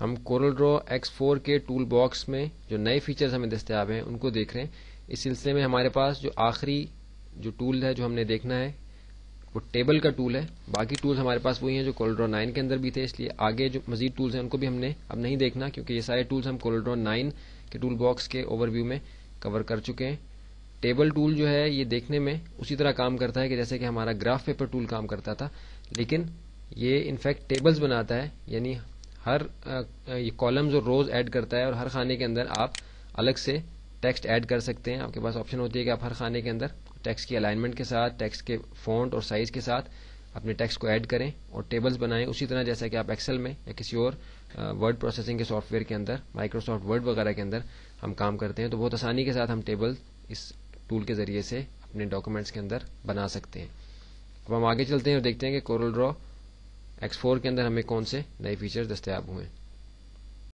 ہم کورل ڈرا X4 کے tool box میں جو نئے فیچرز ہمیں دستیاب ہیں ان کو دیکھ رہے ہیں. اس سلسلے میں ہمارے پاس جو آخری جو ٹول ہے جو ہم نے دیکھنا ہے وہ ٹیبل کا ٹول ہے. باقی ٹولز ہمارے پاس وہی ہیں جو کورل ڈرا 9 کے اندر بھی تھے, اس لیے آگے جو مزید ٹولز ہیں ان کو بھی ہم نے اب نہیں دیکھنا, کیونکہ یہ سارے ٹولز ہم کورل ڈرا 9 کے ٹول باکس کے اوور ویو میں کور کر چکے ہیں. ٹیبل ٹول جو ہے یہ دیکھنے میں اسی طرح کام کرتا ہے کہ جیسے کہ ہمارا گراف پیپر ٹول کام کرتا تھا, لیکن یہ انفیکٹ ٹیبلز بناتا ہے, یعنی ہر یہ کالمز اور روز ایڈ کرتا ہے, اور ہر خانے کے اندر آپ الگ سے ٹیکسٹ ایڈ کر سکتے ہیں. آپ کے پاس آپشن ہوتی ہے کہ آپ ہر خانے کے اندر ٹیکسٹ کی الائنمنٹ کے ساتھ, ٹیکسٹ کے فونٹ اور سائز کے ساتھ اپنے ٹیکسٹ کو ایڈ کریں اور ٹیبلز بنائیں, اسی طرح جیسا کہ آپ ایکسل میں یا کسی اور ورڈ پروسیسنگ کے سافٹ ویئر کے اندر, مائکروسافٹ ورڈ وغیرہ کے اندر ہم کام کرتے ہیں. تو بہت آسانی کے ساتھ ہم ٹیبل اس ٹول کے ذریعے سے اپنے ڈاکومنٹس کے اندر بنا سکتے ہیں. اب ہم آگے چلتے ہیں اور دیکھتے ہیں کہ کورل ڈرا X4 کے اندر ہمیں کون سے نئے فیچر دستیاب ہوئے ہیں.